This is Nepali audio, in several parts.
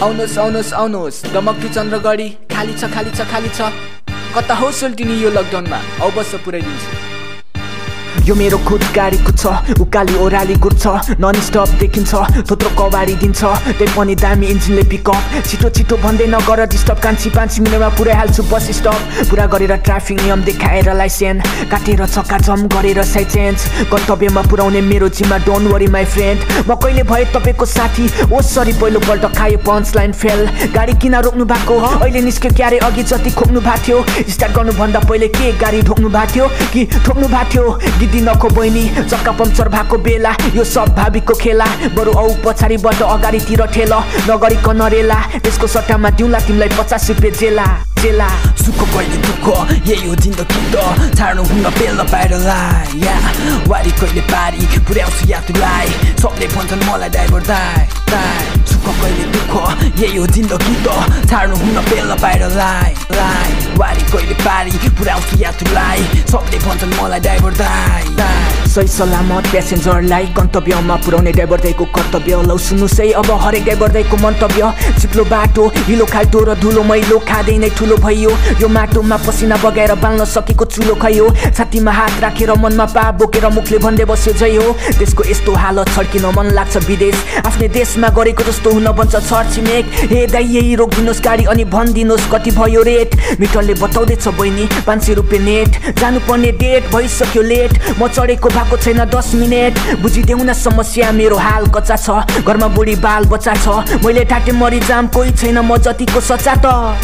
आउनुहोस् आउनुहोस् आउनुहोस् दमकटु चन्द्रगढी खाली छ खाली छ खाली छ कता हो सोल्टिनी यो लकडाउनमा अवश्य पुर्याइदिन्छु यो मेरो खुद गाडीको छ उकाली ओराली गुड्छ नन स्टप देखिन्छ थोत्रो कबाडी दिन्छ त्यही पनि दामी इन्जिनले पिकअप छिटो छिटो भन्दै नगर डिस्टर्ब 5 मिनटमा पुर्याइहाल्छु बस स्टप पुरा गरेर ट्राफिक नियम देखाएर लाइसेन्स काटेर चक्काजम गरेर साइड चेन्ज गन्तव्यमा पुर्याउने मेरो जिम्मा डोन्ट वरी माई फ्रेन्ड म कहिले भए तपाईँको साथी ओ सरी पहिलोपल्ट खायो पञ्च लाइन फेल गाडी किन रोक्नु भएको अहिले निस्क्यो क्यारे अघि जति खोक्नु भएको थियो स्टार्ट गर्नुभन्दा पहिले के गाडी ढोक्नु भएको थियो कि ठोक्नु भएको थियो दिनको बहिनी चक्का पम्चर भएको बेला यो सब भावीको खेला बरु औ पछाडिबाट अगाडितिर ठेल नगरिकन रेला त्यसको सट्टामा दिउँला तिमीलाई 50 रुपियाँ जेला जेला सुख कहिले दुःख यही हो जिन्दगी त छाड्नु हुन बेल्न बाहिरलाई या वारी कहिले पारी पुर्याउँछु यात्रुलाई सबले भन्छन् मलाई ड्राइभर दाइ सुख कहिले दुःख यही हो जिन्दगी त छाड्नु हुन बेल्न बाहिरलाई वारी कहिले पारी पुर्याउँछु यात्रुलाई सबले भन्छन् मलाई ड्राइभर दाइ सही सलामत प्यासेन्जरलाई गन्तव्यमा पुर्याउने ड्राइभर दाइको कर्तव्य लौ सुन्नुहोस् है अब हरेक ड्राइभर दाइको मन्तव्य चिप्लो बाटो हिलो खाल्टो र धुलो मैलो खाँदै नै ठुलो भयो यो माटोमा पसिना बगाएर बाल्न सकेको चुलो खैयो छातीमा हात राखेर मनमा पाप बोकेर मुखले भन्दै बस्यो जय हो त्यसको यस्तो हालत छड्किन मन लाग्छ विदेश आफ्नै देशमा गरेको जस्तो हुन बन्छ छरछिमेक हे दाइ यही रोकिदिनुहोस् गाडी अनि भनिदिनुहोस् कति भयो रेट मिटरले बताउँदैछ बहिनी 500 रुपियाँ नेट जानुपर्ने डेट भइसक्यो लेट म चढेको भएको छैन 10 मिनेट बुझिदेऊ न समस्या मेरो हाल कच्चा छ घरमा बुढी बाल बच्चा छ मैले ठाटे मरि जाम कोही छैन म जतिको सच्चा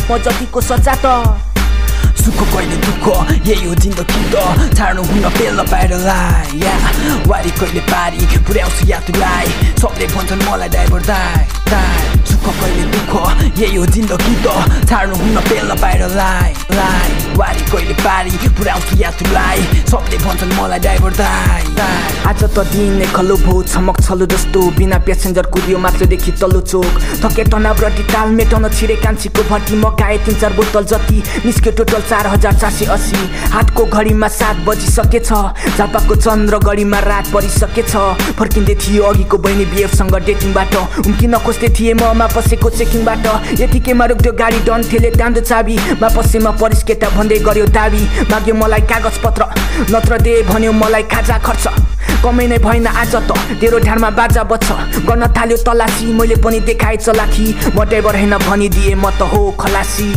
त सुख कहिले दुःख यही हो जिन्दगी त छाड्नु हुन बेल्न बाहिरलाई या वारी कहिले पारी पुर्याउँछु यात्रुलाई सबले भन्छन् मलाई ड्राइभर दाइ सुख कहिले दुःख यही हो जिन्दगी त छाड्नु हुन बेल्न बाहिरलाई वारी कहिले पारी पुर्याउँछु यात्रुलाई सबले भन्छन् मलाई ड्राइभर दाइ आज त दिन खलो भो छमक छलो जस्तो बिना प्यासेन्जर कुदियो माथिदेखि तल्लो चोक थके तनाव र टिकाल मेटाउन छिरे कान्छीको भट्टी मकाए 3-4 बोतल जति निस्क्यो टोटल 4480 हातको घडीमा 7 बजिसकेछ झापाको चन्द्रगढीमा रात परिसकेछ फर्किँदै थियो अघिको बहिनी बिएफसँग डेटिङबाट उम्किन खोज्दै थिए ममा पसेको चेकिङबाट यतिकैमा रोक्यो गाडी डन्थेले तान्दो चाबी मा पसेमा परिस केटा भन्दै गर्यो दाबी माग्यो मलाई कागज पत्र नत्र दे भन्यो मलाई खाजा खर्च कमै नै भएन आज त तेरो ढाडमा बाजा बच्छ गर्न थाल्यो तलासी मैले पनि देखाए चलाखी म ड्राइभर हैन भनिदिए म त हो खलासी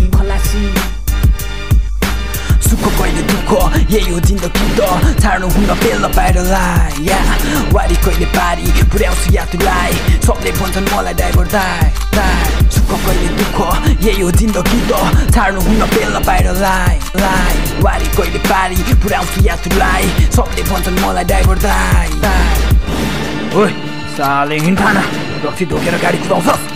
सुख कहिले दुःख यही हो जिन्दगी त छाड्नु हुन बेल्न बाहिरलाई या वारी कहिले पारी पुर्याउँछु यात्रुलाई सबले भन्छन् मलाई ड्राइभर दाइ सुख कहिले दुःख यही हो जिन्दगी त छाड्नु हुन बेल्न बाहिरलाई वारी कहिले पारी पुर्याउँछु यात्रुलाई सबले भन्छन् मलाई ड्राइभर दाइ ओइ साले हिँड्ठाना रक्सी ढोकेर गाडी कुदाउँछस्